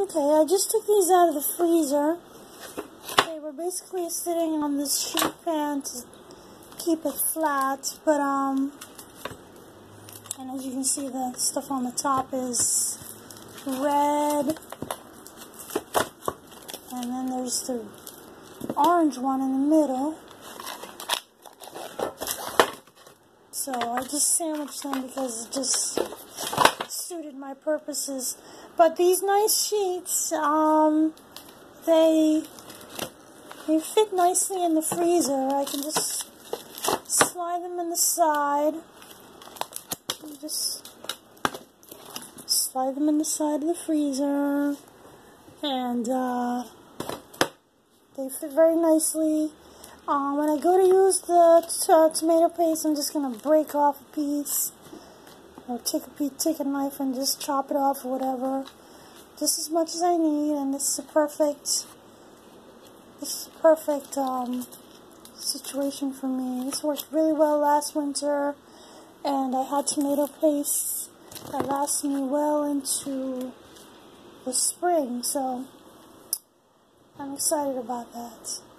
Okay, I just took these out of the freezer. They were basically sitting on this sheet pan to keep it flat, but and as you can see, the stuff on the top is red, and then there's the orange one in the middle. So I just sandwiched them because it just suited my purposes. But these nice sheets, they fit nicely in the freezer. I can just slide them in the side. And just slide them in the side of the freezer. And they fit very nicely. When I go to use the tomato paste, I'm just going to break off a piece. Or take a knife and just chop it off or whatever. Just as much as I need, and this is a perfect situation for me. This worked really well last winter, and I had tomato paste that lasted me well into the spring, so I'm excited about that.